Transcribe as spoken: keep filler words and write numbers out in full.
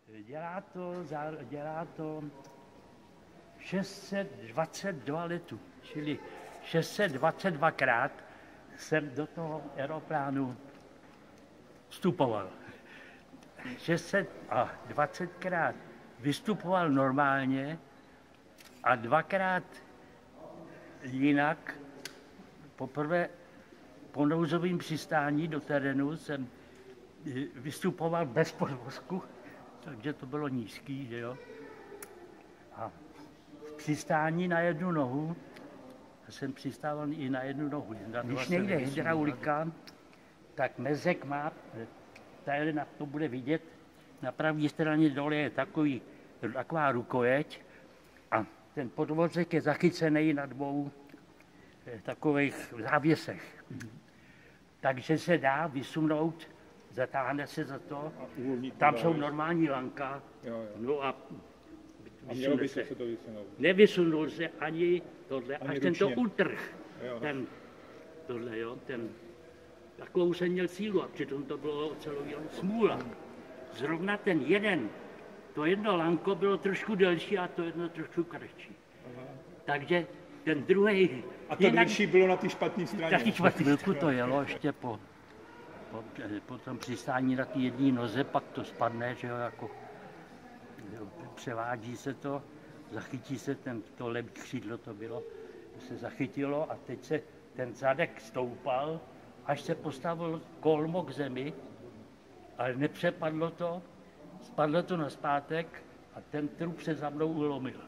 Dělá to, dělá to šest set dvacet dva letů, čili šest set dvacet dva krát jsem do toho aeroplánu vstupoval. šest set dvacet krát vystupoval normálně a dvakrát jinak. Poprvé po nouzovém přistání do terénu jsem vystupoval bez podvozku, takže to bylo nízký, že jo. A přistání na jednu nohu, jsem přistával i na jednu nohu. Když nejde hydraulika, tak mezek má, tady na to bude vidět, na pravé straně dole je takový, taková rukojeť a ten podvozek je zachycený na dvou takových závěsech. Takže se dá vysunout, zatáhne se za to, tam jsou normální lanka, no a A mělo by se to vysunout? Nevysunul se ani tohle, ani až ten to utrh. Ten, tohle, jo, ten, takovou jsem měl sílu a přitom to bylo celou smůla. Zrovna ten jeden, to jedno lanko bylo trošku delší a to jedno trošku kratší. Aha. Takže ten druhý. A to delší bylo na té špatné straně. Taky chvilku to jelo ještě po, po, po tom přistání na té jedné noze, pak to spadne, že jo, jako převádí se to, zachytí se ten, to levý křídlo to bylo, se zachytilo a teď se ten zadek stoupal, až se postavil kolmo k zemi, ale nepřepadlo to, spadlo to nazpátek a ten trup se za mnou ulomil.